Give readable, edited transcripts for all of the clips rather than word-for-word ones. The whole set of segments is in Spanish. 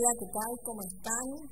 Andrea, ¿qué tal? ¿Cómo están?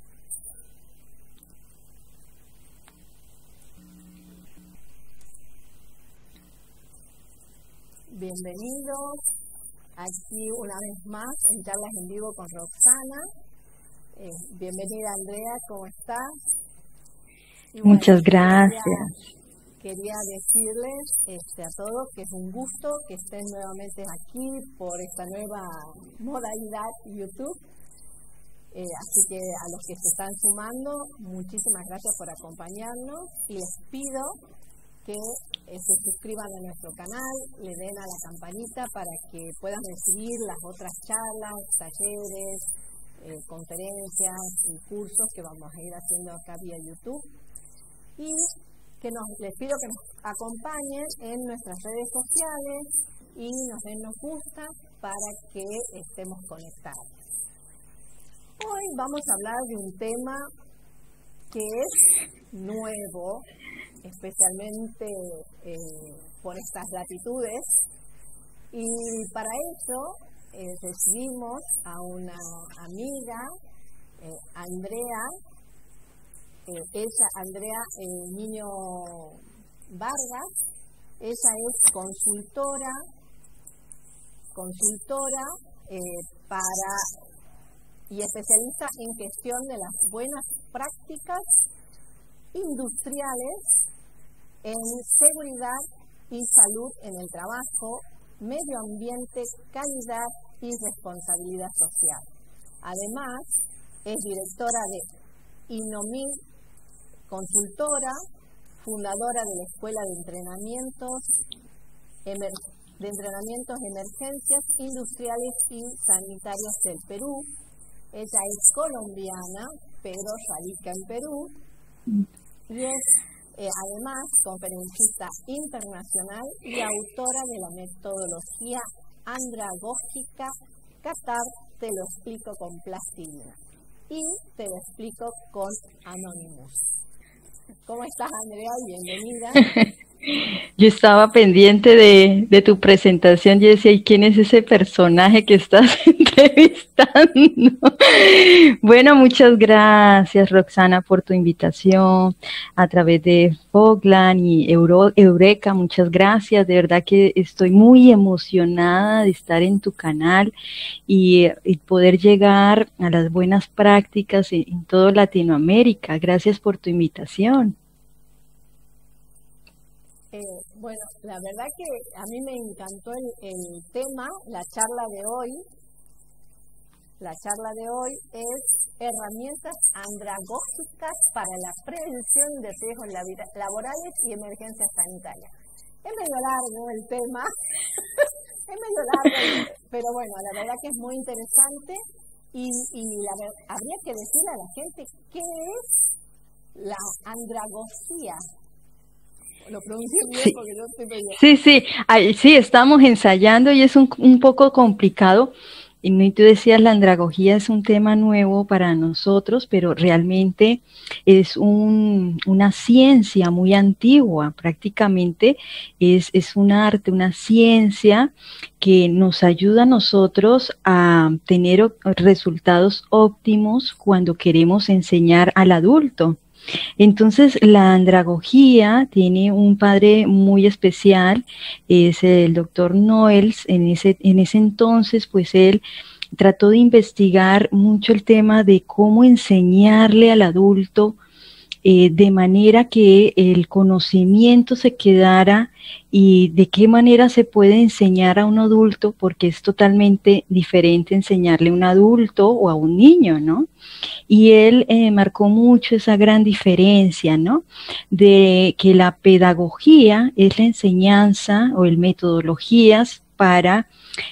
Bienvenidos aquí una vez más en Charlas en Vivo con Roxana. Bienvenida Andrea, ¿cómo estás? Y bueno, muchas gracias. Quería decirles a todos que es un gusto que estén nuevamente aquí por esta nueva modalidad YouTube. Así que a los que se están sumando, muchísimas gracias por acompañarnos y les pido que se suscriban a nuestro canal, le den a la campanita para que puedan recibir las otras charlas, talleres, conferencias y cursos que vamos a ir haciendo acá vía YouTube. Y que les pido que nos acompañen en nuestras redes sociales y nos den nos gusta para que estemos conectados. Hoy vamos a hablar de un tema que es nuevo, especialmente por estas latitudes, y para eso recibimos a una amiga, Andrea. Andrea Niño Vargas. Ella es consultora y especialista en gestión de las buenas prácticas industriales en seguridad y salud en el trabajo, medio ambiente, calidad y responsabilidad social. Además, es directora de INOMI Consultora, fundadora de la Escuela de Entrenamientos Emergencias Industriales y Sanitarias del Perú. Ella es colombiana, pero radica en Perú, y es además conferencista internacional y autora de la metodología andragógica Qatar, te lo explico con plastilina. Y te lo explico con Anonymous. ¿Cómo estás, Andrea? Bienvenida. Yo estaba pendiente de tu presentación. Yo decía, ¿y quién es ese personaje que estás entrevistando? Bueno, muchas gracias, Roxana, por tu invitación a través de Fogland y Eureka. Muchas gracias. De verdad que estoy muy emocionada de estar en tu canal y poder llegar a las buenas prácticas en toda Latinoamérica. Gracias por tu invitación. Bueno, la verdad que a mí me encantó el tema, la charla de hoy. La charla de hoy es herramientas andragógicas para la prevención de riesgos laborales y emergencias sanitarias. Es medio largo el tema, es medio largo, pero bueno, la verdad que es muy interesante y habría que decirle a la gente qué es la andragogía. Lo pronuncié bien porque yo estoy medio... Sí, estamos ensayando y es un poco complicado. Y tú decías, la andragogía es un tema nuevo para nosotros, pero realmente es una ciencia muy antigua. Prácticamente es un arte, una ciencia que nos ayuda a nosotros a tener resultados óptimos cuando queremos enseñar al adulto. Entonces, la andragogía tiene un padre muy especial, es el doctor Noels. En ese entonces, pues él trató de investigar mucho el tema de cómo enseñarle al adulto de manera que el conocimiento se quedara y de qué manera se puede enseñar a un adulto, porque es totalmente diferente enseñarle a un adulto o a un niño, ¿no? Y él marcó mucho esa gran diferencia, ¿no? De que la pedagogía es la enseñanza o el metodologías para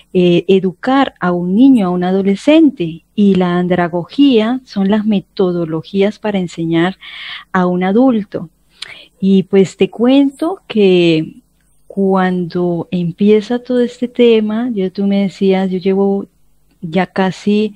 educar a un niño, a un adolescente, y la andragogía son las metodologías para enseñar a un adulto. Y pues te cuento que cuando empieza todo este tema, tú me decías, yo llevo ya casi...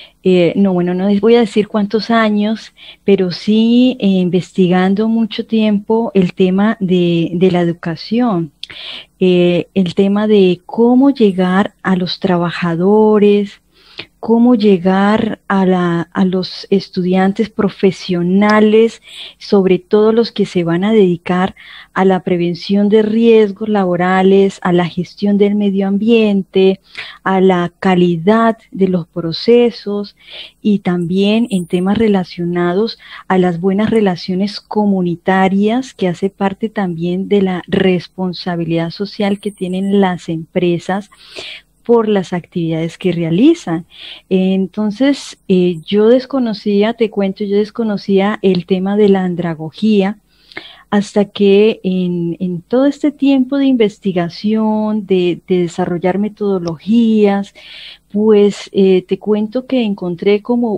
no les voy a decir cuántos años, pero sí investigando mucho tiempo el tema de la educación, el tema de cómo llegar a los trabajadores, cómo llegar a los estudiantes profesionales, sobre todo los que se van a dedicar a la prevención de riesgos laborales, a la gestión del medio ambiente, a la calidad de los procesos y también en temas relacionados a las buenas relaciones comunitarias, que hace parte también de la responsabilidad social que tienen las empresas por las actividades que realizan. Entonces, yo desconocía, te cuento, yo desconocía el tema de la andragogía hasta que en todo este tiempo de investigación, de desarrollar metodologías, pues te cuento que encontré como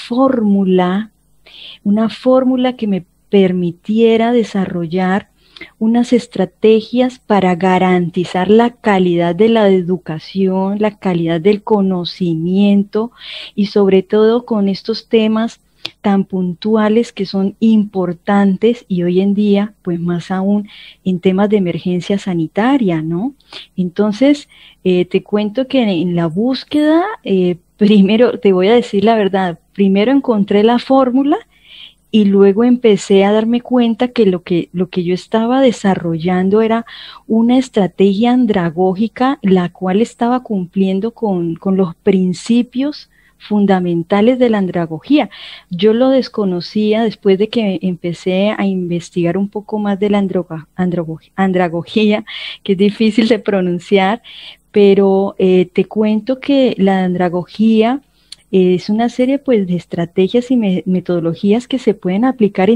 una fórmula que me permitiera desarrollar unas estrategias para garantizar la calidad de la educación, la calidad del conocimiento y sobre todo con estos temas tan puntuales que son importantes y hoy en día, pues más aún en temas de emergencia sanitaria, ¿no? Entonces, te cuento que en la búsqueda, primero, te voy a decir la verdad, primero encontré la fórmula y luego empecé a darme cuenta que lo que yo estaba desarrollando era una estrategia andragógica, la cual estaba cumpliendo con los principios fundamentales de la andragogía. Yo lo desconocía después de que empecé a investigar un poco más de la andragogía, que es difícil de pronunciar, pero te cuento que la andragogía es una serie pues de estrategias y metodologías que se pueden aplicar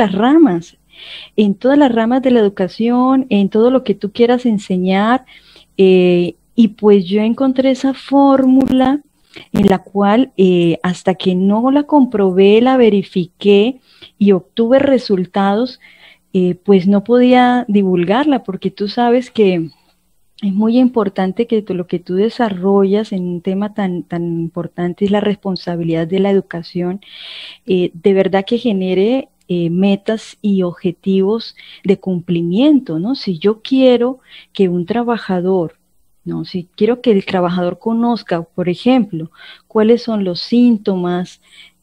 en todas las ramas de la educación, en todo lo que tú quieras enseñar. Y pues yo encontré esa fórmula en la cual hasta que no la comprobé, la verifiqué y obtuve resultados, pues no podía divulgarla, porque tú sabes que es muy importante que lo que tú desarrollas en un tema tan importante es la responsabilidad de la educación, de verdad que genere metas y objetivos de cumplimiento, ¿no? Si yo quiero que un trabajador, ¿no? Si quiero que el trabajador conozca, por ejemplo, cuáles son los síntomas,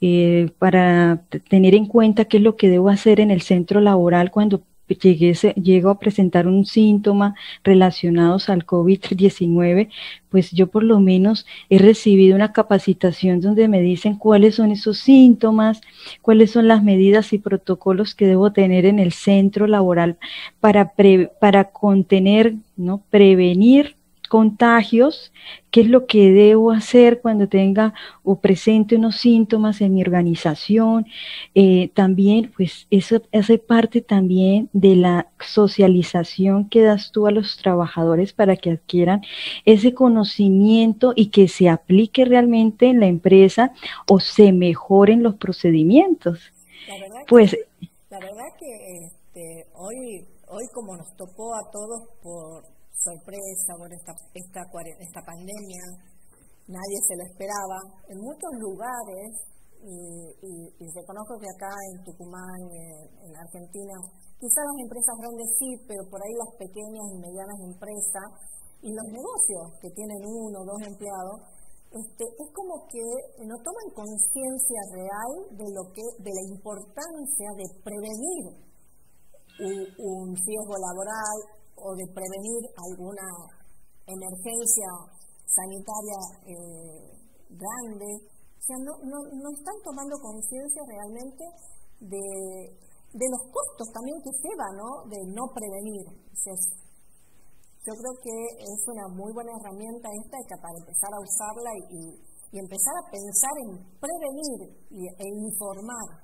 para tener en cuenta qué es lo que debo hacer en el centro laboral cuando llego a presentar un síntoma relacionados al COVID-19, pues yo por lo menos he recibido una capacitación donde me dicen cuáles son esos síntomas, cuáles son las medidas y protocolos que debo tener en el centro laboral para contener, ¿no? Prevenir contagios, qué es lo que debo hacer cuando tenga o presente unos síntomas en mi organización. También, pues, eso hace parte también de la socialización que das tú a los trabajadores para que adquieran ese conocimiento y que se aplique realmente en la empresa o se mejoren los procedimientos. La verdad que hoy como nos tocó a todos por sorpresa, por esta pandemia, nadie se lo esperaba. En muchos lugares, y reconozco que acá en Tucumán, en Argentina, quizás las empresas grandes sí, pero por ahí las pequeñas y medianas empresas y los negocios que tienen 1 o 2 empleados, es como que no toman conciencia real de la importancia de prevenir un riesgo laboral o de prevenir alguna emergencia sanitaria grande. O sea, no están tomando conciencia realmente de los costos también que lleva, ¿no? De no prevenir. O sea, yo creo que es una muy buena herramienta esta para empezar a usarla y empezar a pensar en prevenir e informar.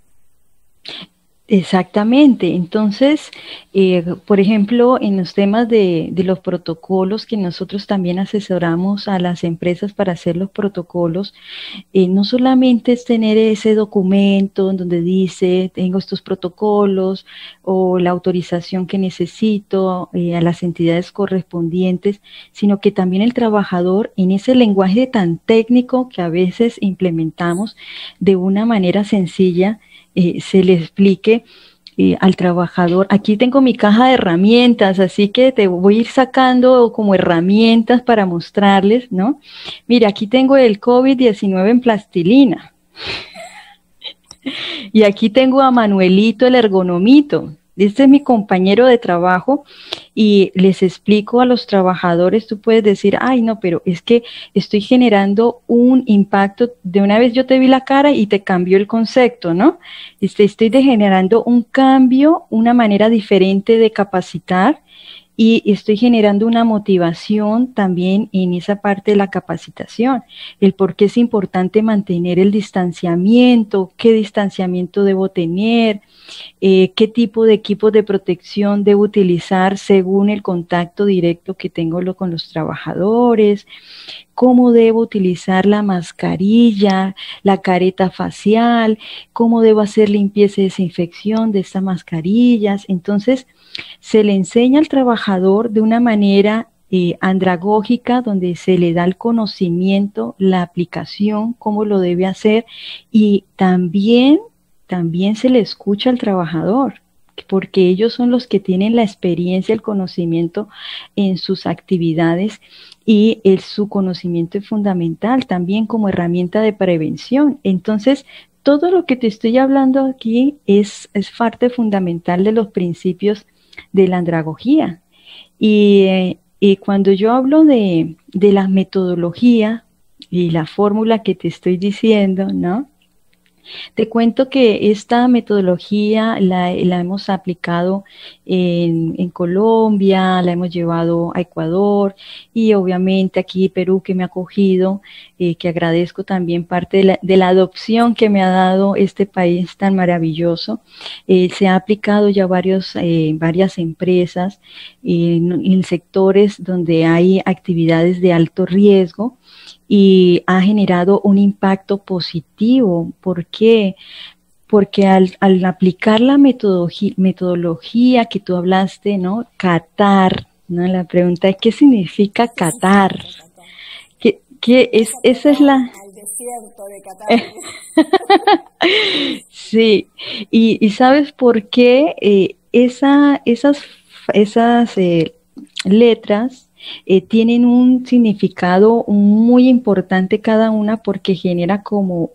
Exactamente. Entonces, por ejemplo, en los temas de los protocolos que nosotros también asesoramos a las empresas para hacer los protocolos, no solamente es tener ese documento en donde dice, tengo estos protocolos o la autorización que necesito a las entidades correspondientes, sino que también el trabajador en ese lenguaje tan técnico que a veces implementamos de una manera sencilla, se le explique al trabajador. Aquí tengo mi caja de herramientas, así que te voy a ir sacando como herramientas para mostrarles, ¿no? Mira, aquí tengo el COVID-19 en plastilina. Y aquí tengo a Manuelito, el ergonomito. Este es mi compañero de trabajo y les explico a los trabajadores, tú puedes decir, ay no, pero es que estoy generando un impacto, de una vez yo te vi la cara y te cambió el concepto, ¿no? Estoy generando un cambio, una manera diferente de capacitar y estoy generando una motivación también en esa parte de la capacitación, el por qué es importante mantener el distanciamiento, qué distanciamiento debo tener, qué tipo de equipos de protección debo utilizar según el contacto directo que tengo con los trabajadores, cómo debo utilizar la mascarilla, la careta facial, cómo debo hacer limpieza y desinfección de estas mascarillas. Entonces, se le enseña al trabajador de una manera andragógica, donde se le da el conocimiento, la aplicación, cómo lo debe hacer, y también se le escucha al trabajador, porque ellos son los que tienen la experiencia, el conocimiento en sus actividades, y su conocimiento es fundamental también como herramienta de prevención. Entonces, todo lo que te estoy hablando aquí es parte fundamental de los principios de la andragogía. Y cuando yo hablo de la metodología y la fórmula que te estoy diciendo, ¿no? Te cuento que esta metodología la hemos aplicado en Colombia, la hemos llevado a Ecuador y obviamente aquí Perú, que me ha acogido, que agradezco también parte de la adopción que me ha dado este país tan maravilloso. Se ha aplicado ya varias empresas en sectores donde hay actividades de alto riesgo, y ha generado un impacto positivo. ¿Por qué? Porque al aplicar la metodología que tú hablaste, ¿no? Catar, ¿no? La pregunta es, ¿qué significa catar? Esa es la... Al desierto de Qatar. Sí, y ¿sabes por qué? Esas letras tienen un significado muy importante cada una, porque genera como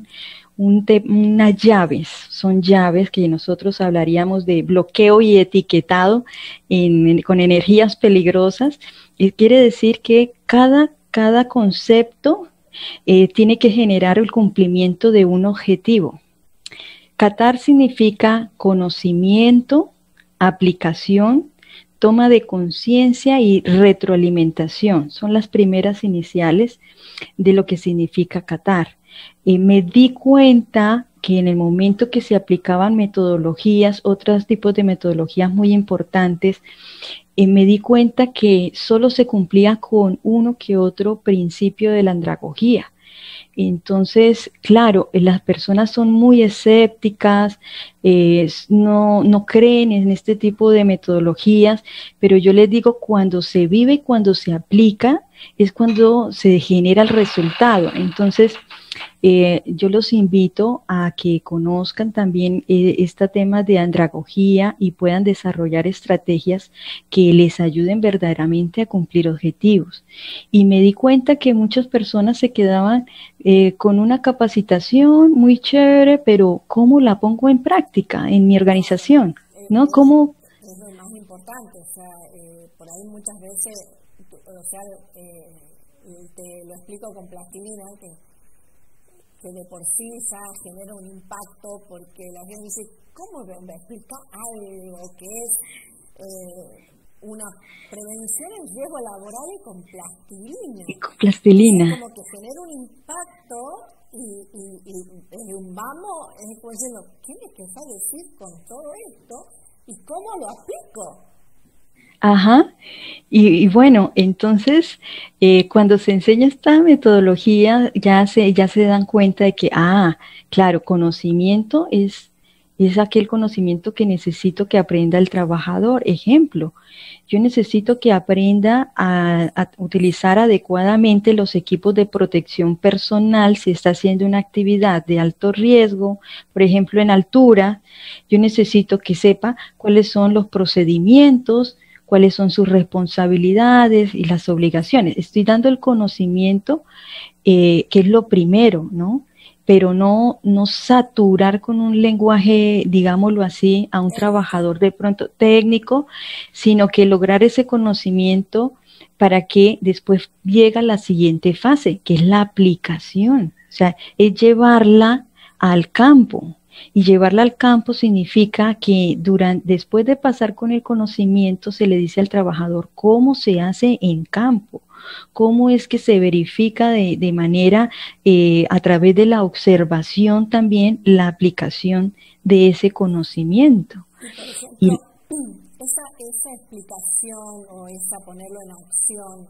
unas llaves, son llaves que nosotros hablaríamos de bloqueo y etiquetado con energías peligrosas. Y quiere decir que cada concepto tiene que generar el cumplimiento de un objetivo. Catar significa conocimiento, aplicación, toma de conciencia y retroalimentación. Son las primeras iniciales de lo que significa catar. Me di cuenta que en el momento que se aplicaban metodologías, otros tipos de metodologías muy importantes, me di cuenta que solo se cumplía con uno que otro principio de la andragogía. Entonces, claro, las personas son muy escépticas, no creen en este tipo de metodologías, pero yo les digo, cuando se vive y cuando se aplica, es cuando se genera el resultado. Entonces, yo los invito a que conozcan también este tema de andragogía y puedan desarrollar estrategias que les ayuden verdaderamente a cumplir objetivos. Y me di cuenta que muchas personas se quedaban con una capacitación muy chévere, pero ¿cómo la pongo en práctica en mi organización? ¿No? ¿Cómo? Es lo más importante, o sea, por ahí muchas veces, o sea, te lo explico con plastilina, que de por sí ya genera un impacto, porque la gente dice, ¿cómo me explica algo que es una prevención en riesgo laboral y con plastilina? Y con plastilina. Es como que genera un impacto y desde un vamos, es como diciendo, ¿qué me querés decir con todo esto? ¿Y cómo lo aplico? Ajá, y bueno, entonces cuando se enseña esta metodología ya se dan cuenta de que, claro, conocimiento es Es aquel conocimiento que necesito que aprenda el trabajador. Ejemplo, yo necesito que aprenda a utilizar adecuadamente los equipos de protección personal si está haciendo una actividad de alto riesgo, por ejemplo en altura. Yo necesito que sepa cuáles son los procedimientos, cuáles son sus responsabilidades y las obligaciones. Estoy dando el conocimiento, que es lo primero, ¿no? Pero no saturar con un lenguaje, digámoslo así, a un trabajador de pronto técnico, sino que lograr ese conocimiento para que después llega la siguiente fase, que es la aplicación. O sea, es llevarla al campo. Y llevarla al campo significa que después de pasar con el conocimiento, se le dice al trabajador cómo se hace en campo, cómo es que se verifica de manera, a través de la observación también, la aplicación de ese conocimiento. Y por ejemplo, esa explicación o esa ponerlo en acción,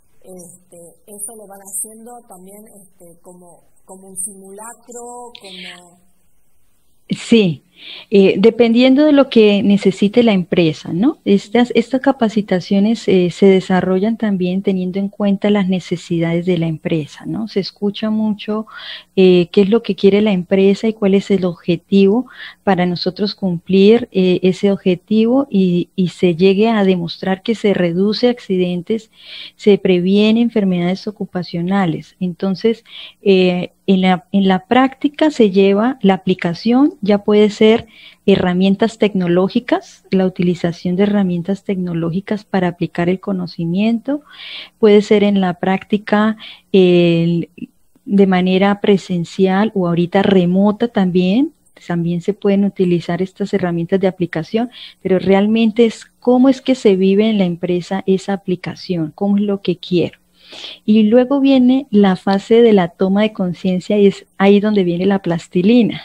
eso lo van haciendo también como un simulacro, como... Sí, dependiendo de lo que necesite la empresa, ¿no? Estas capacitaciones se desarrollan también teniendo en cuenta las necesidades de la empresa, ¿no? Se escucha mucho qué es lo que quiere la empresa y cuál es el objetivo para nosotros cumplir ese objetivo y se llegue a demostrar que se reduce accidentes, se previene enfermedades ocupacionales. Entonces, en la práctica se lleva la aplicación, ya puede ser herramientas tecnológicas, la utilización de herramientas tecnológicas para aplicar el conocimiento, puede ser en la práctica de manera presencial o ahorita remota también se pueden utilizar estas herramientas de aplicación, pero realmente es cómo es que se vive en la empresa esa aplicación, cómo es lo que quiero. Y luego viene la fase de la toma de conciencia y es ahí donde viene la plastilina.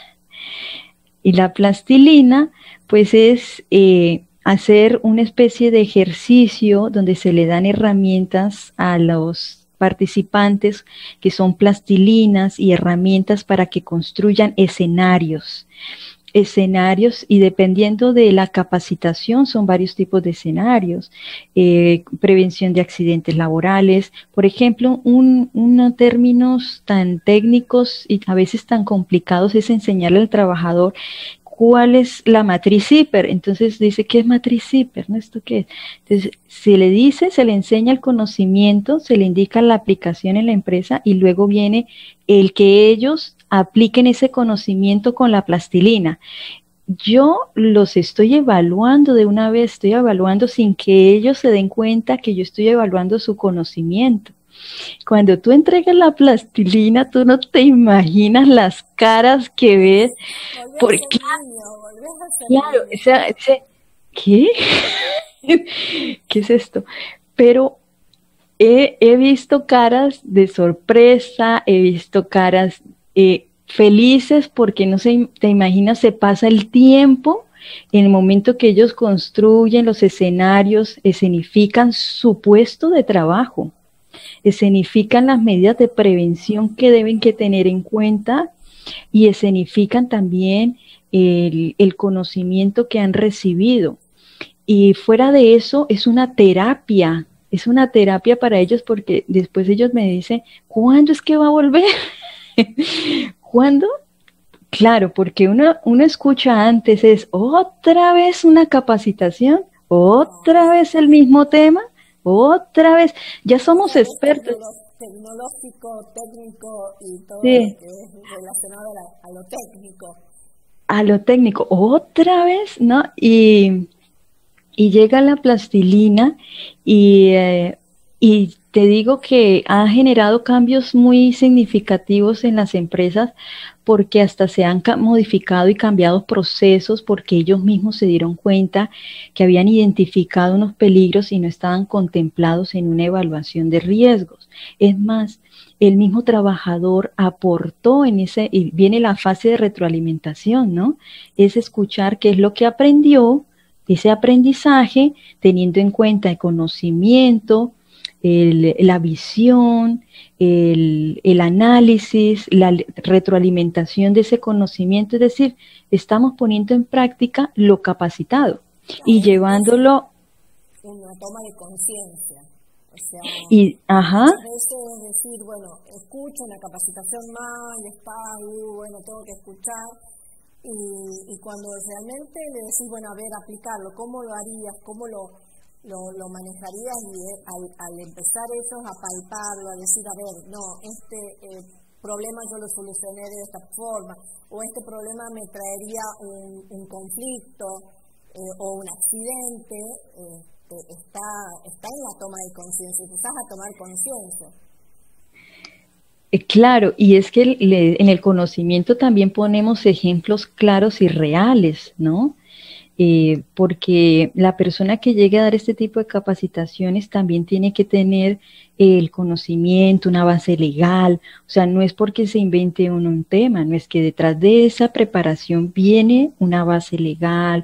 Y la plastilina, pues es hacer una especie de ejercicio donde se le dan herramientas a los participantes que son plastilinas y herramientas para que construyan escenarios y dependiendo de la capacitación son varios tipos de escenarios, prevención de accidentes laborales, por ejemplo, unos términos tan técnicos y a veces tan complicados es enseñarle al trabajador cuál es la matriz Zipper. Entonces dice, ¿qué es matriz Zipper? ¿No? ¿Esto qué es? Entonces, se le dice, se le enseña el conocimiento, se le indica la aplicación en la empresa y luego viene el que ellos apliquen ese conocimiento con la plastilina. Yo los estoy evaluando de una vez, estoy evaluando sin que ellos se den cuenta que yo estoy evaluando su conocimiento. Cuando tú entregas la plastilina, tú no te imaginas las caras que ves, porque claro, ¿qué? ¿Qué es esto? Pero he visto caras de sorpresa, he visto caras felices porque no se, te imaginas, se pasa el tiempo en el momento que ellos construyen los escenarios, escenifican su puesto de trabajo, escenifican las medidas de prevención que deben que tener en cuenta y escenifican también el conocimiento que han recibido. Y fuera de eso es una terapia para ellos porque después ellos me dicen, ¿cuándo es que va a volver? ¿Cuándo? Claro, porque uno escucha antes, es otra vez una capacitación, otra vez el mismo tema, otra vez, ya somos expertos. Tecnológico, técnico y todo sí. Lo que es relacionado a lo técnico. A lo técnico, otra vez, ¿no? Y llega la plastilina y te digo que ha generado cambios muy significativos en las empresas porque hasta se han modificado y cambiado procesos porque ellos mismos se dieron cuenta que habían identificado unos peligros y no estaban contemplados en una evaluación de riesgos. Es más, el mismo trabajador aportó en ese, y viene la fase de retroalimentación, ¿no? Es escuchar qué es lo que aprendió, ese aprendizaje, teniendo en cuenta el conocimiento, la visión, el análisis, la retroalimentación de ese conocimiento, es decir, estamos poniendo en práctica lo capacitado y llevándolo. Una toma de conciencia. O sea, ajá. Muchas veces es decir, bueno, escucho una capacitación más y está, bueno, tengo que escuchar. Y cuando realmente le decís, bueno, a ver, aplicarlo, ¿cómo lo harías? ¿Cómo lo manejarías? Y al empezar ellos a palparlo, a decir, a ver, no, este problema yo lo solucioné de esta forma, o este problema me traería un conflicto o un accidente, está en la toma de conciencia, empezás a tomar conciencia. Claro, y es que en el conocimiento también ponemos ejemplos claros y reales, ¿no? Porque la persona que llegue a dar este tipo de capacitaciones también tiene que tener el conocimiento, una base legal, o sea, no es porque se invente un tema, no es que detrás de esa preparación viene una base legal,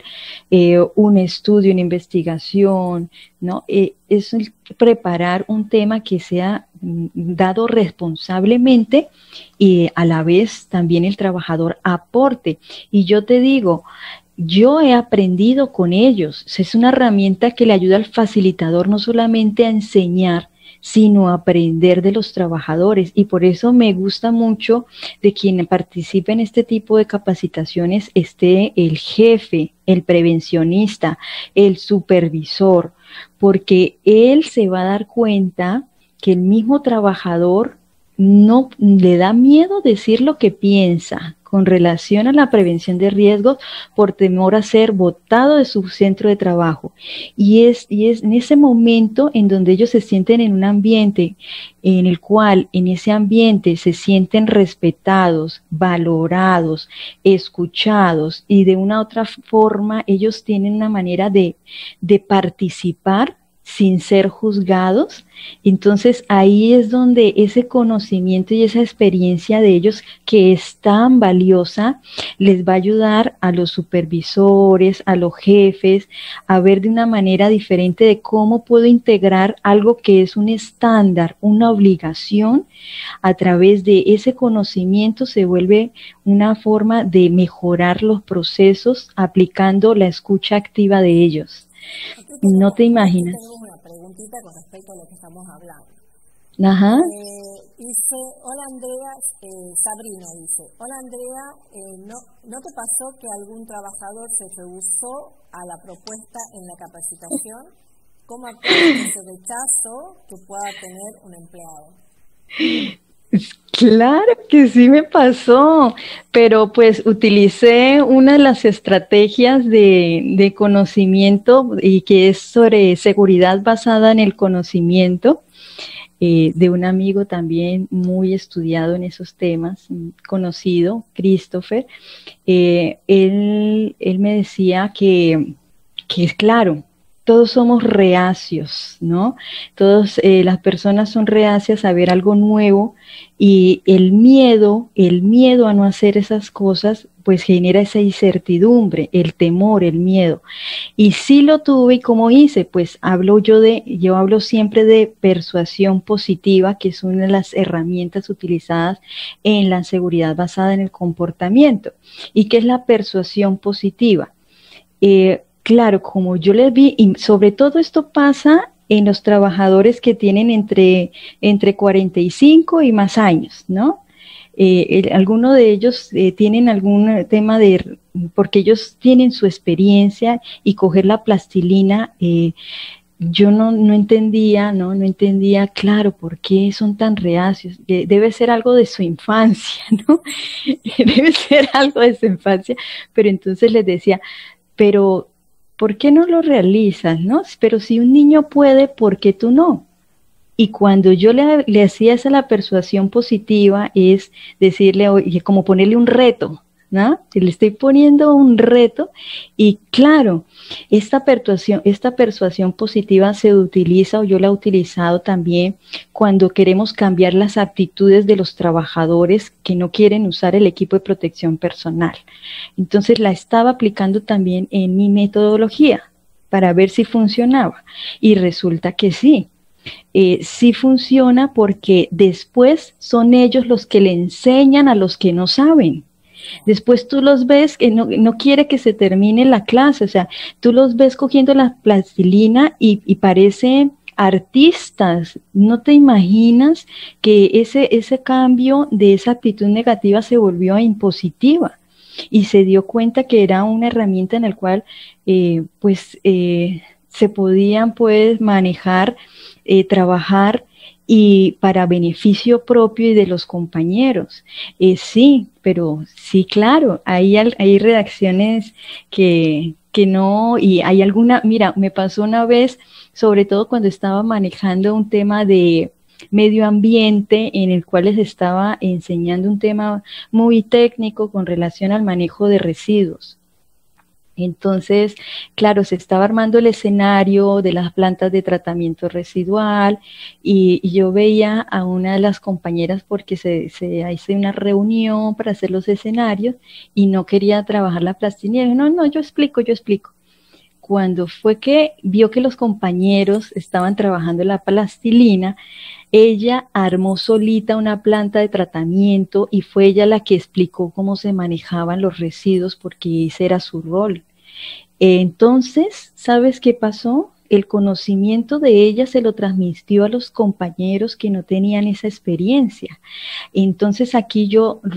un estudio, una investigación, ¿no? Es preparar un tema que sea dado responsablemente y a la vez también el trabajador aporte. Y yo te digo, yo he aprendido con ellos. Es una herramienta que le ayuda al facilitador no solamente a enseñar, sino a aprender de los trabajadores. Y por eso me gusta mucho de quien participe en este tipo de capacitaciones esté el jefe, el prevencionista, el supervisor, porque él se va a dar cuenta que el mismo trabajador no le da miedo decir lo que piensa con relación a la prevención de riesgos por temor a ser botado de su centro de trabajo. Y es en ese momento en donde ellos se sienten en un ambiente en el cual en ese ambiente se sienten respetados, valorados, escuchados y de una otra forma ellos tienen una manera de participar sin ser juzgados. Entonces ahí es donde ese conocimiento y esa experiencia de ellos que es tan valiosa les va a ayudar a los supervisores, a los jefes a ver de una manera diferente de cómo puedo integrar algo que es un estándar, una obligación. A través de ese conocimiento se vuelve una forma de mejorar los procesos aplicando la escucha activa de ellos. No te imaginas. Tenemos una preguntita con respecto a lo que estamos hablando. Ajá. Dice, hola Andrea, Sabrina dice, hola Andrea, ¿no te pasó que algún trabajador se rehusó a la propuesta en la capacitación? ¿Cómo actúa ese rechazo que pueda tener un empleado? Claro que sí me pasó, pero pues utilicé una de las estrategias de conocimiento y que es sobre seguridad basada en el conocimiento, de un amigo también muy estudiado en esos temas, conocido, Christopher. Él me decía que es claro, todos somos reacios, ¿no? Las personas son reacias a ver algo nuevo y el miedo a no hacer esas cosas, pues genera esa incertidumbre, el temor, el miedo. Y sí lo tuve, y como hice, pues yo hablo siempre de persuasión positiva, que es una de las herramientas utilizadas en la seguridad basada en el comportamiento. ¿Y qué es la persuasión positiva? Claro, como yo les vi, y sobre todo esto pasa en los trabajadores que tienen entre 45 y más años, ¿no? Algunos de ellos tienen algún tema porque ellos tienen su experiencia y coger la plastilina, yo no entendía, no entendía, claro, por qué son tan reacios. Debe ser algo de su infancia, ¿no? Debe ser algo de su infancia, pero entonces les decía, pero ¿por qué no lo realizas, no? Pero si un niño puede, ¿por qué tú no? Y cuando yo le hacía esa la persuasión positiva es decirle, oye, como ponerle un reto, ¿no? Le estoy poniendo un reto y claro, esta persuasión positiva se utiliza, o yo la he utilizado también cuando queremos cambiar las actitudes de los trabajadores que no quieren usar el equipo de protección personal. Entonces la estaba aplicando también en mi metodología para ver si funcionaba y resulta que sí. sí funciona porque después son ellos los que le enseñan a los que no saben. Después tú los ves que no quiere que se termine la clase, o sea, tú los ves cogiendo la plastilina y parecen artistas. No te imaginas que ese cambio de esa actitud negativa se volvió impositiva y se dio cuenta que era una herramienta en la cual se podían pues manejar, trabajar y para beneficio propio y de los compañeros. Sí, pero sí, claro, hay redacciones que no, y hay alguna, mira, me pasó una vez, sobre todo cuando estaba manejando un tema de medio ambiente en el cual les estaba enseñando un tema muy técnico con relación al manejo de residuos. Entonces, claro, se estaba armando el escenario de las plantas de tratamiento residual y yo veía a una de las compañeras porque se hizo una reunión para hacer los escenarios y no quería trabajar la plastilina. No, yo explico. Cuando fue que vio que los compañeros estaban trabajando la plastilina, ella armó solita una planta de tratamiento y fue ella la que explicó cómo se manejaban los residuos porque ese era su rol. Entonces, ¿sabes qué pasó? El conocimiento de ella se lo transmitió a los compañeros que no tenían esa experiencia. Entonces aquí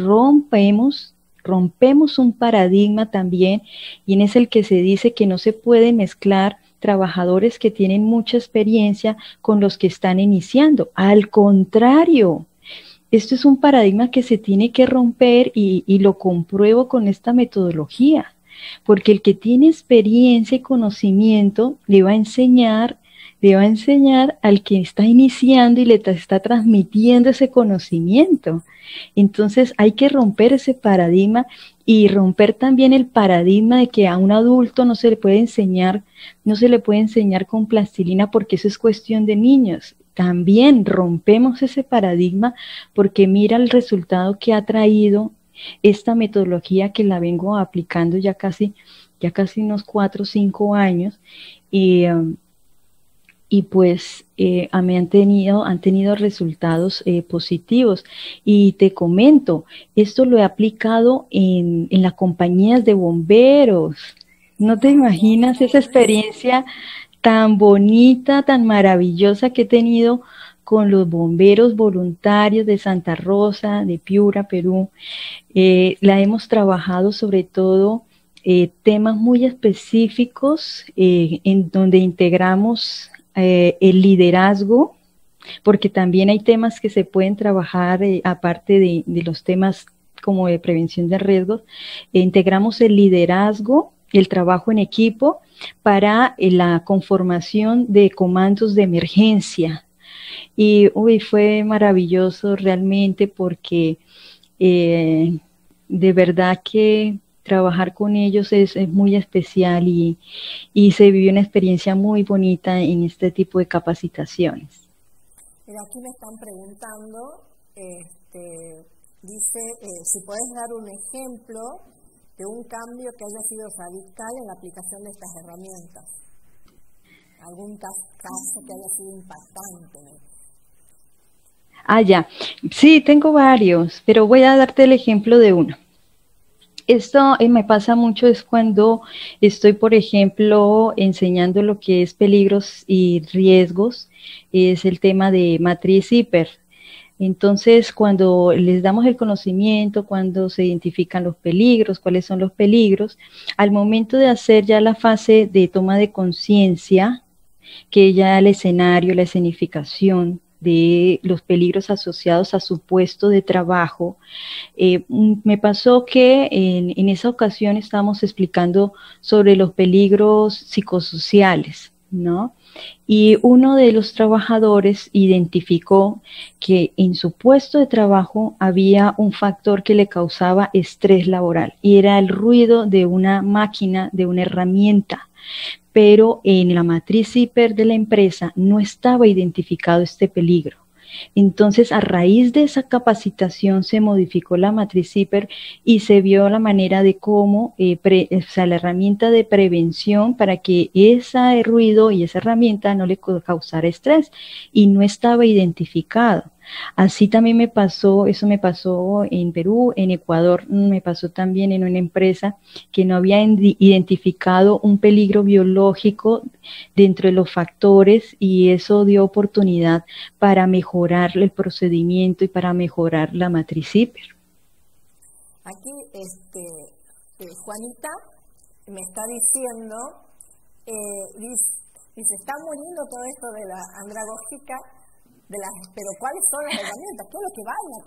rompemos un paradigma también, y es el que se dice que no se puede mezclar trabajadores que tienen mucha experiencia con los que están iniciando. Al contrario, esto es un paradigma que se tiene que romper y lo compruebo con esta metodología, porque el que tiene experiencia y conocimiento le va a enseñar al que está iniciando y le está transmitiendo ese conocimiento. Entonces hay que romper ese paradigma y romper también el paradigma de que a un adulto no se le puede enseñar con plastilina porque eso es cuestión de niños. También rompemos ese paradigma porque mira el resultado que ha traído esta metodología que la vengo aplicando ya casi unos 4 o 5 años y pues han tenido resultados positivos. Y te comento, esto lo he aplicado en las compañías de bomberos. No te imaginas esa experiencia tan bonita, tan maravillosa que he tenido con los bomberos voluntarios de Santa Rosa, de Piura, Perú. La hemos trabajado sobre todo temas muy específicos en donde integramos el liderazgo, porque también hay temas que se pueden trabajar aparte de los temas como de prevención de riesgos. Integramos el liderazgo, el trabajo en equipo para la conformación de comandos de emergencia. Y fue maravilloso realmente porque de verdad que trabajar con ellos es muy especial y se vivió una experiencia muy bonita en este tipo de capacitaciones. Mira, aquí me están preguntando, dice, si puedes dar un ejemplo de un cambio que haya sido radical en la aplicación de estas herramientas. ¿Algún caso que haya sido impactante? Ya. Sí, tengo varios, pero voy a darte el ejemplo de uno. Esto me pasa mucho es cuando estoy, por ejemplo, enseñando lo que es peligros y riesgos, es el tema de matriz hiper. Entonces, cuando les damos el conocimiento, cuando se identifican los peligros, cuáles son los peligros, al momento de hacer ya la fase de toma de conciencia, que ya el escenario, la escenificación de los peligros asociados a su puesto de trabajo, me pasó que en esa ocasión estábamos explicando sobre los peligros psicosociales, ¿no? Y uno de los trabajadores identificó que en su puesto de trabajo había un factor que le causaba estrés laboral y era el ruido de una máquina, de una herramienta. Pero en la matriz hiper de la empresa no estaba identificado este peligro. Entonces, a raíz de esa capacitación se modificó la matriz CIPER y se vio la manera de cómo, o sea, la herramienta de prevención para que ese ruido y esa herramienta no le causara estrés, y no estaba identificado. Así también me pasó, eso me pasó en Perú, en Ecuador, me pasó también en una empresa que no había identificado un peligro biológico dentro de los factores, y eso dio oportunidad para mejorar el procedimiento y para mejorar la matriz CIPER. Aquí Juanita me está diciendo, dice, está muriendo todo esto de la andragógica, pero ¿cuáles son las herramientas? ¿Qué es lo que va en la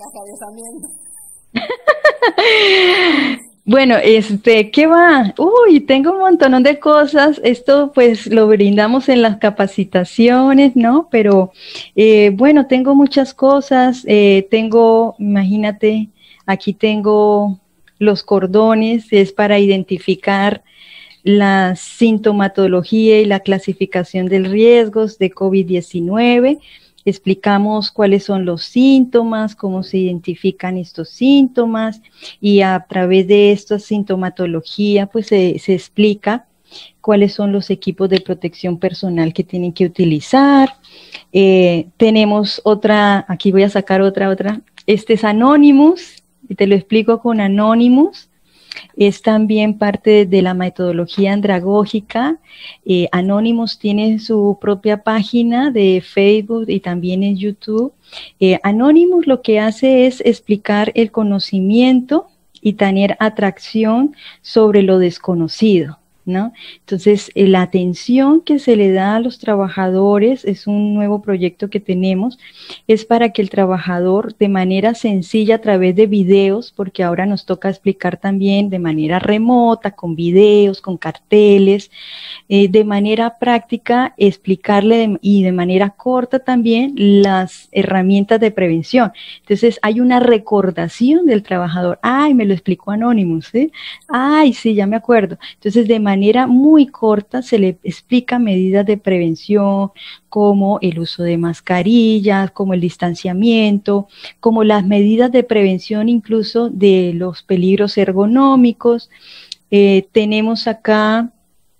caja de herramientas? Bueno, ¿qué va? Uy, tengo un montón de cosas. Esto pues lo brindamos en las capacitaciones, ¿no? Pero bueno, tengo muchas cosas. Imagínate, aquí tengo los cordones, es para identificar la sintomatología y la clasificación de riesgos de COVID-19. Explicamos cuáles son los síntomas, cómo se identifican estos síntomas, y a través de esta sintomatología pues se explica cuáles son los equipos de protección personal que tienen que utilizar. Tenemos otra, aquí voy a sacar otra. Este es Anonymous, y te lo explico con Anonymous. Es también parte de la metodología andragógica. Anonymous tiene su propia página de Facebook y también en YouTube. Anonymous lo que hace es explicar el conocimiento y tener atracción sobre lo desconocido, ¿no? Entonces, la atención que se le da a los trabajadores, es un nuevo proyecto que tenemos, es para que el trabajador de manera sencilla, a través de videos, porque ahora nos toca explicar también de manera remota, con videos, con carteles, de manera práctica, explicarle y de manera corta también las herramientas de prevención. Entonces, hay una recordación del trabajador. Ay, me lo explicó Anonymous, ¿sí? Ay, sí, ya me acuerdo. Entonces, de manera muy corta se le explica medidas de prevención, como el uso de mascarillas, como el distanciamiento, como las medidas de prevención incluso de los peligros ergonómicos. Tenemos acá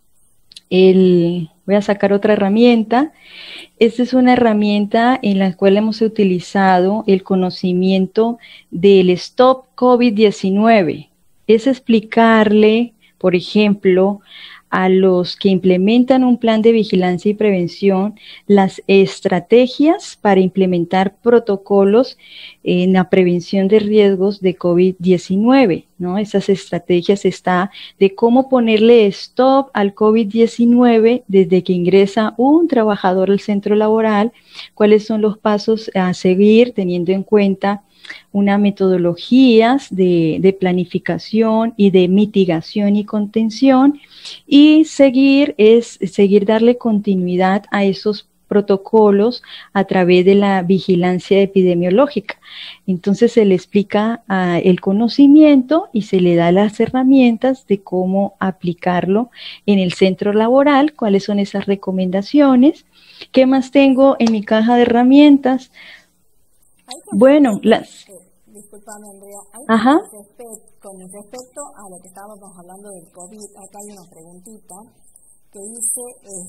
voy a sacar otra herramienta. Esta es una herramienta en la cual hemos utilizado el conocimiento del Stop COVID-19. Es explicarle, por ejemplo, a los que implementan un plan de vigilancia y prevención, las estrategias para implementar protocolos en la prevención de riesgos de COVID-19, ¿no? Esas estrategias está de cómo ponerle stop al COVID-19 desde que ingresa un trabajador al centro laboral, cuáles son los pasos a seguir teniendo en cuenta unas metodologías de planificación y de mitigación y contención, y seguir darle continuidad a esos protocolos a través de la vigilancia epidemiológica. Entonces se le explica el conocimiento y se le da las herramientas de cómo aplicarlo en el centro laboral, cuáles son esas recomendaciones. ¿Qué más tengo en mi caja de herramientas? Bueno, disculpame, Andrea, ajá. Con respecto a lo que estábamos hablando del COVID, acá hay una preguntita que dice,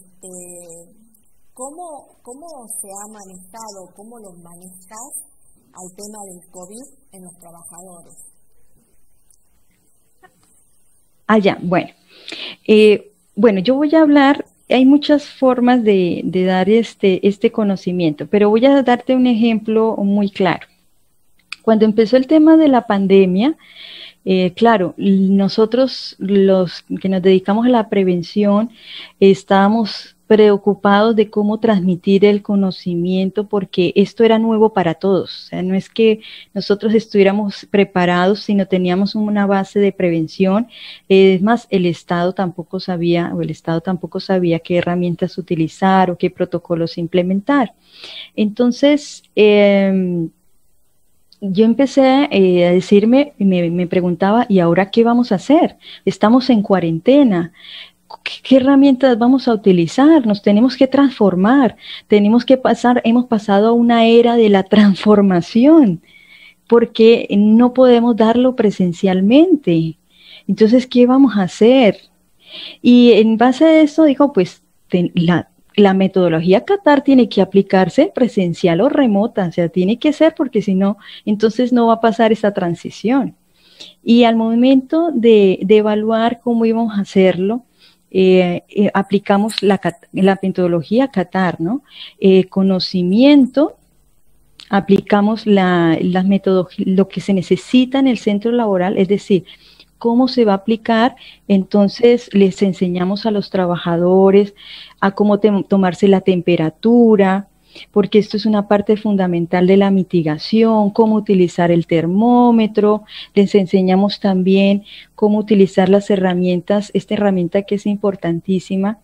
¿cómo se ha manejado, cómo lo manejas al tema del COVID en los trabajadores? Ya, bueno. Bueno, yo voy a hablar, hay muchas formas de dar este conocimiento, pero voy a darte un ejemplo muy claro. Cuando empezó el tema de la pandemia, claro, nosotros los que nos dedicamos a la prevención estábamos preocupados de cómo transmitir el conocimiento, porque esto era nuevo para todos. O sea, no es que nosotros estuviéramos preparados, sino teníamos una base de prevención. Es más, el Estado tampoco sabía qué herramientas utilizar o qué protocolos implementar. Entonces, yo empecé a decirme, me preguntaba, ¿y ahora qué vamos a hacer? Estamos en cuarentena. ¿qué herramientas vamos a utilizar? Nos tenemos que transformar, hemos pasado a una era de la transformación, porque no podemos darlo presencialmente. Entonces, ¿qué vamos a hacer? Y en base a eso dijo, pues la metodología Qatar tiene que aplicarse presencial o remota, o sea, tiene que ser porque si no, entonces no va a pasar esa transición. Y al momento de evaluar cómo íbamos a hacerlo, aplicamos la metodología Qatar, ¿no? Conocimiento, aplicamos lo que se necesita en el centro laboral, es decir, cómo se va a aplicar. Entonces les enseñamos a los trabajadores a cómo tomarse la temperatura, porque esto es una parte fundamental de la mitigación, cómo utilizar el termómetro. Les enseñamos también cómo utilizar las herramientas, esta herramienta que es importantísima,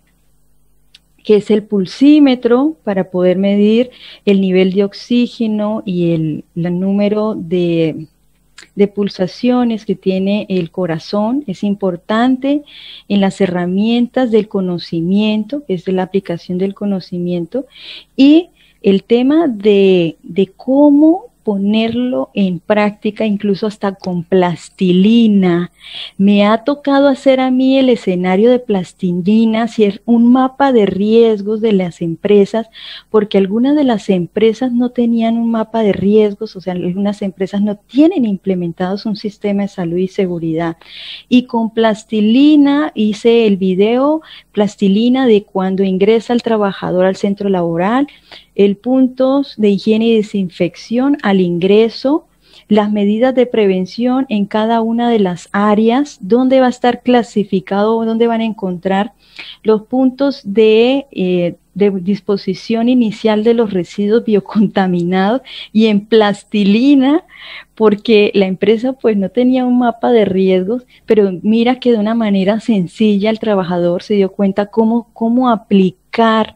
que es el pulsímetro, para poder medir el nivel de oxígeno y el número de pulsaciones que tiene el corazón. Es importante en las herramientas del conocimiento, es de la aplicación del conocimiento, y el tema de cómo ponerlo en práctica, incluso hasta con plastilina. Me ha tocado hacer a mí el escenario de plastilina, hacer un mapa de riesgos de las empresas, porque algunas de las empresas no tenían un mapa de riesgos, o sea, algunas empresas no tienen implementados un sistema de salud y seguridad. Y con plastilina hice el video, plastilina de cuando ingresa el trabajador al centro laboral, el puntos de higiene y desinfección al ingreso, las medidas de prevención en cada una de las áreas, dónde va a estar clasificado, dónde van a encontrar los puntos de disposición inicial de los residuos biocontaminados, y en plastilina, porque la empresa pues no tenía un mapa de riesgos, pero mira que de una manera sencilla el trabajador se dio cuenta cómo aplicar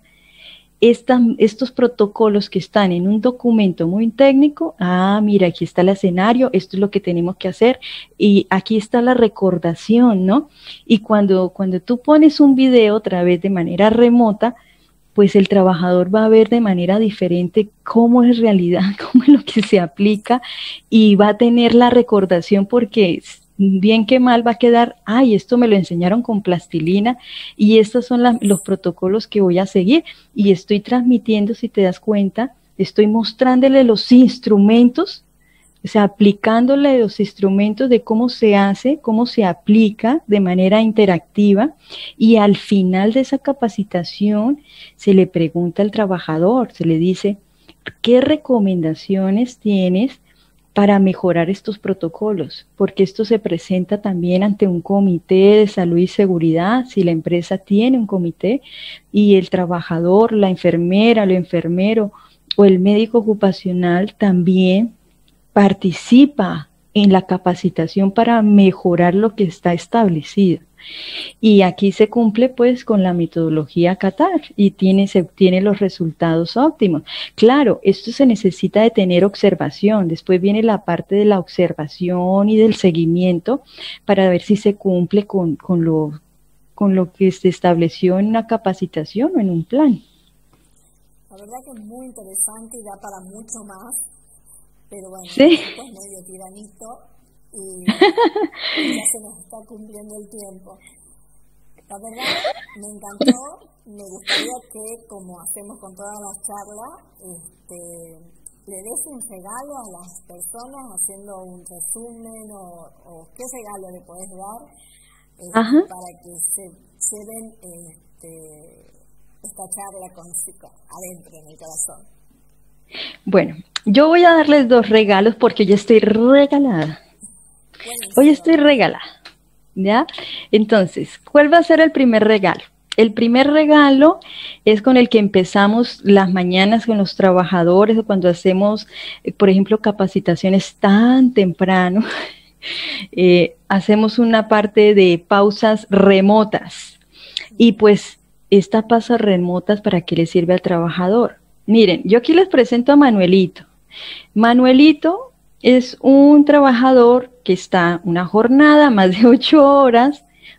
estos protocolos que están en un documento muy técnico. Mira, aquí está el escenario, esto es lo que tenemos que hacer, y aquí está la recordación, ¿no? Y cuando tú pones un video otra vez de manera remota, pues el trabajador va a ver de manera diferente cómo es realidad, cómo es lo que se aplica, y va a tener la recordación, porque bien que mal va a quedar, esto me lo enseñaron con plastilina y estos son los protocolos que voy a seguir, y estoy transmitiendo, si te das cuenta, estoy mostrándole los instrumentos, o sea, aplicándole los instrumentos de cómo se hace, cómo se aplica de manera interactiva, y al final de esa capacitación se le pregunta al trabajador, se le dice, ¿qué recomendaciones tienes para mejorar estos protocolos? Porque esto se presenta también ante un comité de salud y seguridad, si la empresa tiene un comité, y el trabajador, la enfermera, el enfermero o el médico ocupacional también participa en la capacitación para mejorar lo que está establecido. Y aquí se cumple pues con la metodología Qatar y se obtiene los resultados óptimos. Claro, esto se necesita de tener observación, después viene la parte de la observación y del seguimiento para ver si se cumple con lo que se estableció en una capacitación o en un plan. La verdad que es muy interesante y da para mucho más, pero bueno, sí, es medio tiranito. Y ya se nos está cumpliendo el tiempo. La verdad, me encantó. Me gustaría que, como hacemos con todas las charlas, le des un regalo a las personas haciendo un resumen o qué regalo le podés dar para que se lleven esta charla adentro en el corazón. Bueno, yo voy a darles 2 regalos porque yo estoy regalada. Hoy estoy regalada, ¿ya? Entonces, ¿cuál va a ser el primer regalo? El primer regalo es con el que empezamos las mañanas con los trabajadores, o cuando hacemos, por ejemplo, capacitaciones tan temprano, hacemos una parte de pausas remotas. Y pues, estas pausas remotas, ¿para qué le sirve al trabajador? Miren, yo aquí les presento a Manuelito. Manuelito es un trabajador que está una jornada, más de 8 horas,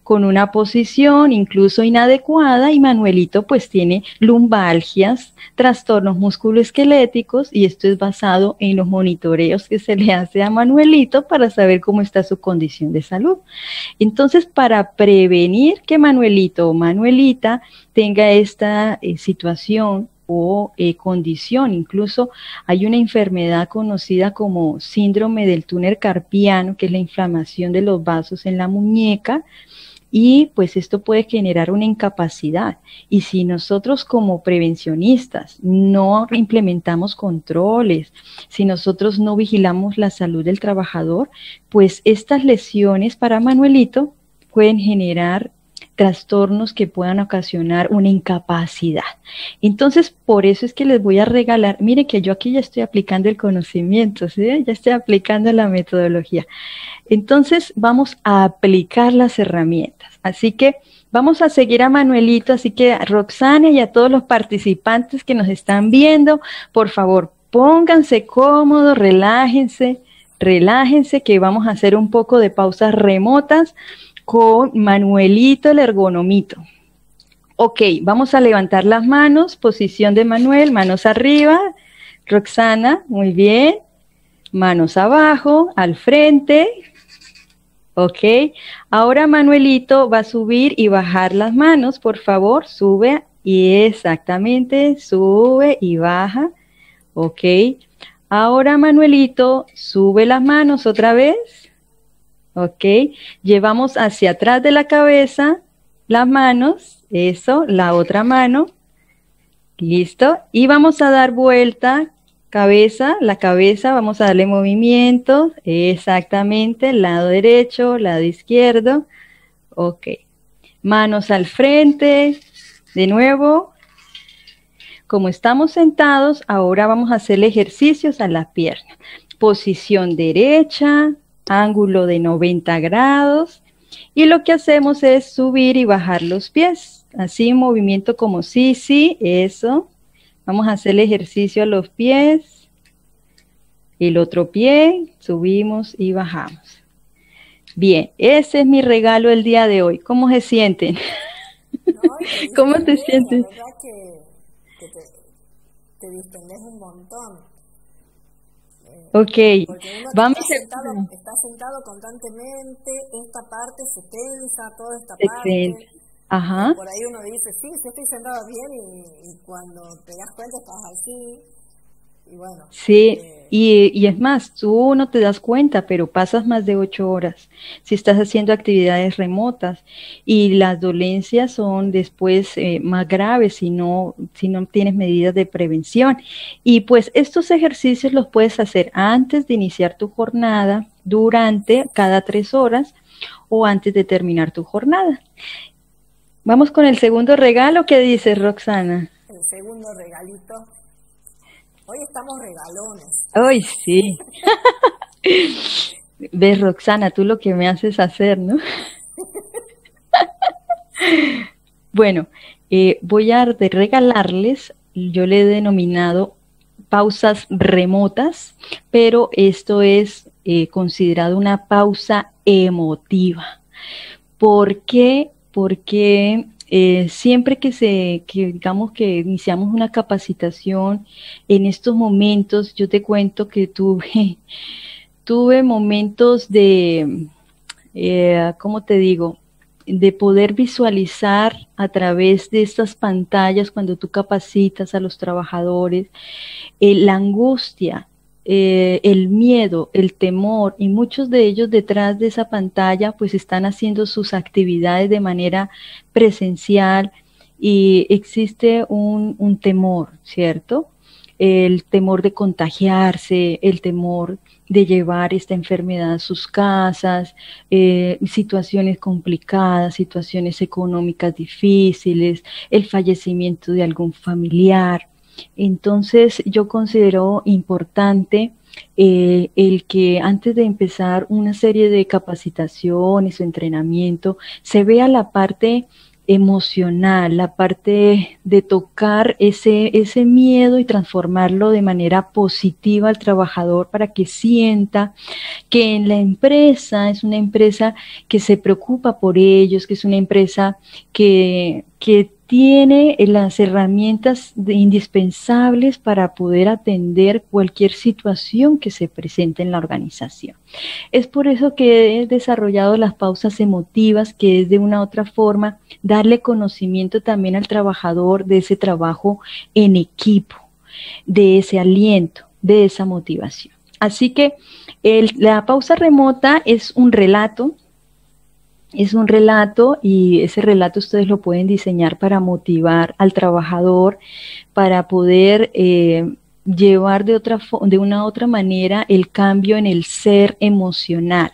con una posición incluso inadecuada, y Manuelito pues tiene lumbalgias, trastornos musculoesqueléticos, y esto es basado en los monitoreos que se le hace a Manuelito para saber cómo está su condición de salud. Entonces, para prevenir que Manuelito o Manuelita tenga esta situación o condición, incluso hay una enfermedad conocida como síndrome del túnel carpiano, que es la inflamación de los vasos en la muñeca, y pues esto puede generar una incapacidad. Y si nosotros como prevencionistas no implementamos controles, si nosotros no vigilamos la salud del trabajador, pues estas lesiones para Manuelito pueden generar trastornos que puedan ocasionar una incapacidad. Entonces, por eso es que les voy a regalar, mire que yo aquí ya estoy aplicando el conocimiento, ¿sí? Ya estoy aplicando la metodología. Entonces, vamos a aplicar las herramientas. Así que vamos a seguir a Manuelito, así que a Roxana y a todos los participantes que nos están viendo, por favor, pónganse cómodos, relájense, que vamos a hacer un poco de pausas remotas con Manuelito el ergonomito. Ok, vamos a levantar las manos, posición de Manuel, manos arriba. Roxana, muy bien. Manos abajo, al frente. Ok, ahora Manuelito va a subir y bajar las manos, por favor, sube y exactamente, sube y baja. Ok, ahora Manuelito sube las manos otra vez. Ok, llevamos hacia atrás de la cabeza las manos, eso, la otra mano, listo, y vamos a dar vuelta, la cabeza, vamos a darle movimiento, exactamente, lado derecho, lado izquierdo, ok, manos al frente, de nuevo, como estamos sentados, ahora vamos a hacer ejercicios a las piernas, posición derecha, ángulo de 90 grados, y lo que hacemos es subir y bajar los pies, así movimiento como sí, eso. Vamos a hacer el ejercicio a los pies, el otro pie, subimos y bajamos. Bien, ese es mi regalo el día de hoy. ¿Cómo se sienten? No, ¿Cómo te sientes? La verdad que te distendes un montón. Ok, vamos está sentado constantemente, esta parte se tensa, toda esta parte. Ajá. Por ahí uno dice, sí estoy sentado bien, y cuando te das cuenta estás así, y bueno. Sí, y es más, tú no te das cuenta, pero pasas más de 8 horas si estás haciendo actividades remotas, y las dolencias son después más graves si no tienes medidas de prevención. Y pues estos ejercicios los puedes hacer antes de iniciar tu jornada, durante, cada 3 horas, o antes de terminar tu jornada. Vamos con el segundo regalo. ¿Qué dices, Roxana? El segundo regalito. Hoy estamos regalones. Ay, sí. Ves, Roxana, tú lo que me haces hacer, ¿no? Bueno, voy a regalarles, yo le he denominado pausas remotas, pero esto es considerado una pausa emotiva. ¿Por qué? Porque siempre que digamos que iniciamos una capacitación, en estos momentos, yo te cuento que tuve momentos de, ¿cómo te digo?, de poder visualizar a través de estas pantallas cuando tú capacitas a los trabajadores, la angustia, el miedo, el temor, y muchos de ellos detrás de esa pantalla pues están haciendo sus actividades de manera presencial, y existe un temor, ¿cierto? El temor de contagiarse, el temor de llevar esta enfermedad a sus casas, situaciones complicadas, situaciones económicas difíciles, el fallecimiento de algún familiar. Entonces yo considero importante el que antes de empezar una serie de capacitaciones o entrenamiento se vea la parte emocional, la parte de tocar ese miedo y transformarlo de manera positiva al trabajador para que sienta que en la empresa es una empresa que se preocupa por ellos, que es una empresa que tiene las herramientas indispensables para poder atender cualquier situación que se presente en la organización. Es por eso que he desarrollado las pausas emotivas, que es de una u otra forma darle conocimiento también al trabajador de ese trabajo en equipo, de ese aliento, de esa motivación. Así que la pausa remota es un relato y ese relato ustedes lo pueden diseñar para motivar al trabajador, para poder llevar de una u otra manera el cambio en el ser emocional.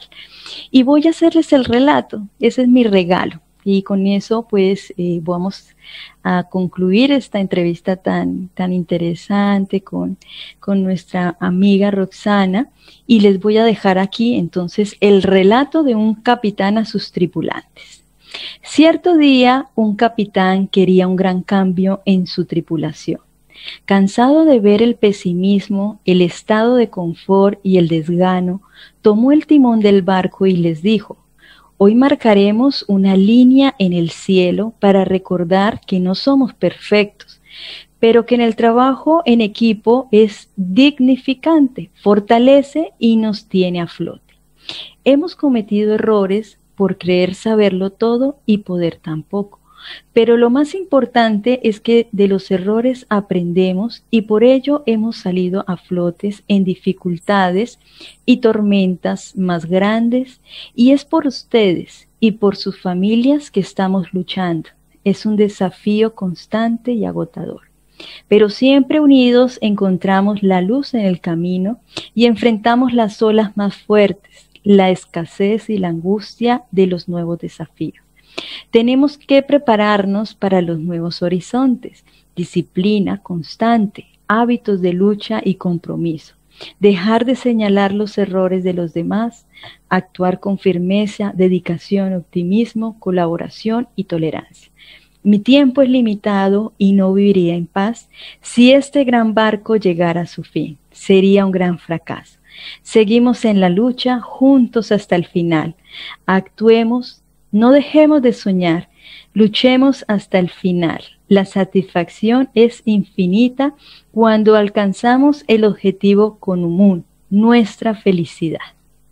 Y voy a hacerles el relato, ese es mi regalo. Y con eso pues vamos a concluir esta entrevista tan interesante con nuestra amiga Roxana, y les voy a dejar aquí entonces el relato de un capitán a sus tripulantes. Cierto día un capitán quería un gran cambio en su tripulación. Cansado de ver el pesimismo, el estado de confort y el desgano, tomó el timón del barco y les dijo: hoy marcaremos una línea en el cielo para recordar que no somos perfectos, pero que en el trabajo en equipo es dignificante, fortalece y nos tiene a flote. Hemos cometido errores por creer saberlo todo y poder tan poco. Pero lo más importante es que de los errores aprendemos y por ello hemos salido a flotes en dificultades y tormentas más grandes, y es por ustedes y por sus familias que estamos luchando. Es un desafío constante y agotador. Pero siempre unidos encontramos la luz en el camino y enfrentamos las olas más fuertes, la escasez y la angustia de los nuevos desafíos. Tenemos que prepararnos para los nuevos horizontes, disciplina constante, hábitos de lucha y compromiso, dejar de señalar los errores de los demás, actuar con firmeza, dedicación, optimismo, colaboración y tolerancia. Mi tiempo es limitado y no viviría en paz si este gran barco llegara a su fin. Sería un gran fracaso. Seguimos en la lucha juntos hasta el final. Actuemos. No dejemos de soñar, luchemos hasta el final. La satisfacción es infinita cuando alcanzamos el objetivo común, nuestra felicidad.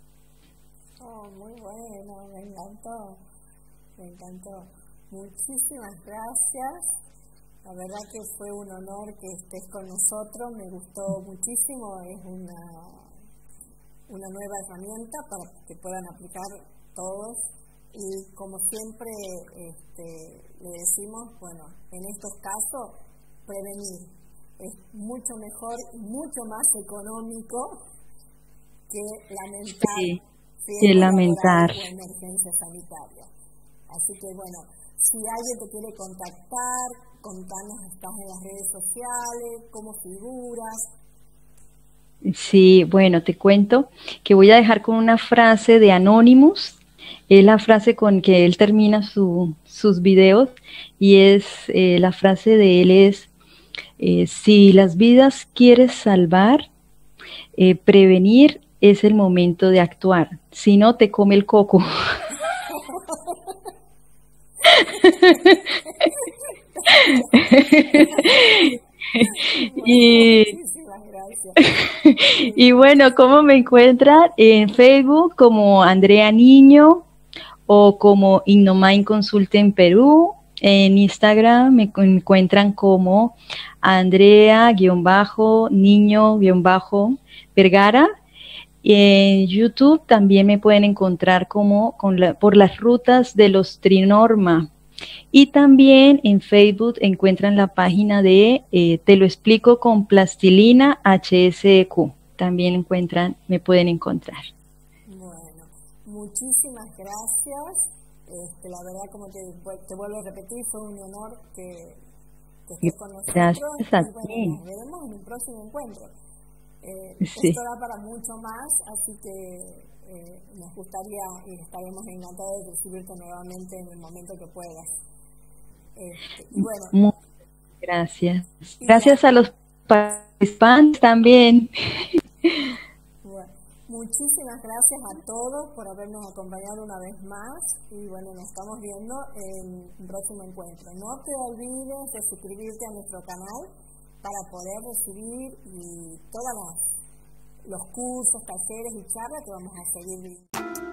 Oh, muy bueno, me encantó, me encantó. Muchísimas gracias. La verdad que fue un honor que estés con nosotros, me gustó muchísimo, es una nueva herramienta para que puedan aplicar todos. Y como siempre le decimos, bueno, en estos casos, prevenir es mucho mejor y mucho más económico que lamentar, que lamentar o emergencia sanitaria. Así que bueno, si alguien te quiere contactar, contanos, estás en las redes sociales, cómo figuras. Sí, bueno, te cuento que voy a dejar con una frase de Anonymous. Es la frase con que él termina sus videos, y es la frase de él es: si las vidas quieres salvar, prevenir es el momento de actuar, si no te come el coco. Y bueno, ¿cómo me encuentran? En Facebook como Andrea Niño o como Innomind Consulting Perú. En Instagram me encuentran como Andrea-Niño-Vergara. Y en YouTube también me pueden encontrar como por las rutas de los Trinorma. Y también en Facebook encuentran la página de Te lo explico con Plastilina HSQ. También me pueden encontrar. Bueno, muchísimas gracias. La verdad, como te vuelvo a repetir, fue un honor que estés con nosotros. Gracias a ti. Nos veremos en un próximo encuentro. Sí. Esto da para mucho más, así que nos gustaría y estaremos encantados de recibirte nuevamente en el momento que puedas. Y bueno. Muchas gracias. Gracias a los participantes también. Bueno, muchísimas gracias a todos por habernos acompañado una vez más y bueno, nos estamos viendo en un próximo encuentro. No te olvides de suscribirte a nuestro canal para poder recibir todos los cursos, talleres y charlas que vamos a seguir viendo.